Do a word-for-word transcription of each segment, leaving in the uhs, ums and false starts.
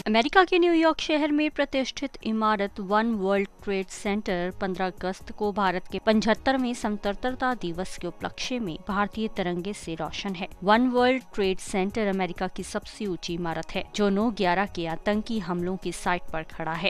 America के New York शहर में प्रतिष्ठित इमारत वन वर्ल्ड ट्रेड सेंटर पंद्रह अगस्त को भारत के पचहत्तरवें स्वतंत्रता दिवस के उपलक्ष्य में भारतीय तिरंगे से रोशन है। One world trade centre America की सबसे ऊंची इमारत है, जो नौ ग्यारह के आतंकी हमलों की साइट पर खड़ा है।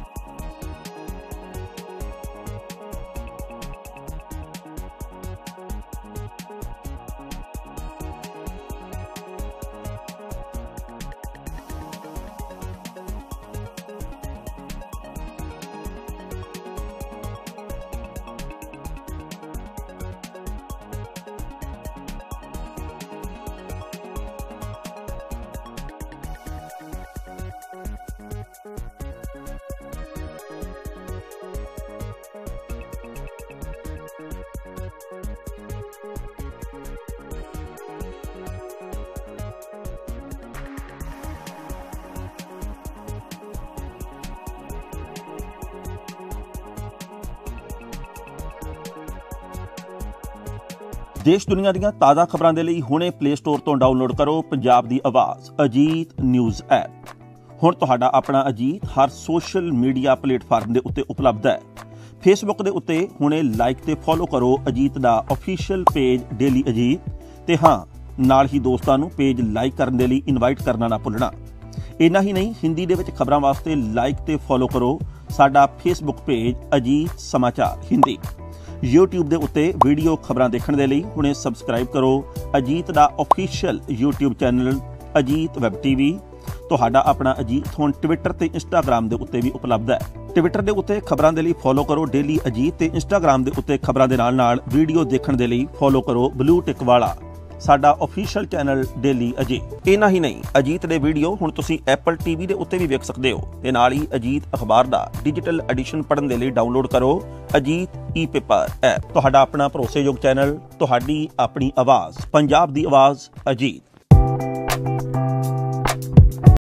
देश दुनिया ਦੀਆਂ ਤਾਜ਼ਾ ਖਬਰਾਂ ਦੇ ਲਈ ਹੁਣੇ ਪਲੇ ਸਟੋਰ ਤੋਂ ਡਾਊਨਲੋਡ ਕਰੋ ਪੰਜਾਬ ਦੀ ਆਵਾਜ਼ ਅਜੀਤ ਨਿਊਜ਼ ਐਪ। ਹੁਣ ਤੁਹਾਡਾ ਆਪਣਾ ਅਜੀਤ ਹਰ ਸੋਸ਼ਲ ਮੀਡੀਆ ਪਲੇਟਫਾਰਮ ਦੇ ਉੱਤੇ ਉਪਲਬਧ ਹੈ। ਫੇਸਬੁੱਕ ਦੇ ਉੱਤੇ ਹੁਣੇ ਲਾਈਕ ਤੇ ਫੋਲੋ ਕਰੋ ਅਜੀਤ ਦਾ ਅਫੀਸ਼ੀਅਲ ਪੇਜ ਡੇਲੀ ਅਜੀਤ ਤੇ ਹਾਂ ਨਾਲ ਹੀ ਦੋਸਤਾਂ ਨੂੰ ਪੇਜ ਲਾਈਕ ਕਰਨ ਦੇ ਲਈ ਇਨਵਾਈਟ ਕਰਨਾ ਨਾ ਭੁੱਲਣਾ। ਇੰਨਾ ਹੀ ਨਹੀਂ, ਹਿੰਦੀ ਦੇ ਵਿੱਚ ਖਬਰਾਂ ਵਾਸਤੇ ਲਾਈਕ ਤੇ ਫੋਲੋ ਕਰੋ ਸਾਡਾ ਫੇਸਬੁੱਕ ਪੇਜ ਅਜੀਤ ਸਮਾਚਾਰ ਹਿੰਦੀ। यूट्यूब ਦੇ ਉੱਤੇ ਵੀਡੀਓ ਖਬਰਾਂ ਦੇਖਣ ਦੇ ਲਈ ਹੁਣੇ ਸਬਸਕ੍ਰਾਈਬ ਕਰੋ ਅਜੀਤ ਦਾ official YouTube channel Ajit web TV. ਤੁਹਾਡਾ ਆਪਣਾ ਅਜੀਤ ਹੁਣ ਟਵਿੱਟਰ ਤੇ ਇੰਸਟਾਗ੍ਰਾਮ ਦੇ ਉੱਤੇ ਵੀ ਉਪਲਬਧ ਹੈ। ਟਵਿੱਟਰ ਦੇ ਉੱਤੇ ਖਬਰਾਂ ਦੇ ਲਈ ਫੋਲੋ ਕਰੋ ਡੇਲੀ ਅਜੀਤ ਤੇ ਇੰਸਟਾਗ੍ਰਾਮ ਦੇ ਉੱਤੇ ਖਬਰਾਂ ਦੇ ਨਾਲ ਨਾਲ ਵੀਡੀਓ ਦੇਖਣ ਦੇ ਲਈ ਫੋਲੋ ਕਰੋ ਬਲੂ ਟਿਕ ਵਾਲਾ ਸਾਡਾ ਅਫੀਸ਼ੀਅਲ ਚੈਨਲ ਡੇਲੀ ਅਜੀਤ। ਇੰਨਾ ਹੀ ਨਹੀਂ, ਅਜੀਤ ਦੇ ਵੀਡੀਓ ਹੁਣ ਤੁਸੀਂ ਐਪਲ ਟੀਵੀ ਦੇ ਉੱਤੇ ਵੀ ਵੇਖ ਸਕਦੇ ਹੋ ਤੇ ਨਾਲ ਹੀ ਅਜੀਤ ਅਖਬਾਰ ਦਾ ਡਿਜੀਟਲ ਐਡੀਸ਼ਨ ਪੜ੍ਹਨ ਦੇ ਲਈ ਡਾਊਨਲੋਡ ਕਰੋ ਅਜੀਤ ਈ ਪੇਪਰ ਐਪ। ਤੁਹਾਡਾ ਆਪਣਾ ਭਰੋਸੇਯੋਗ ਚੈਨਲ, ਤੁਹਾਡੀ ਆਪਣੀ ਆਵਾਜ਼, ਪੰਜਾਬ ਦੀ ਆਵਾਜ਼ ਅਜੀਤ।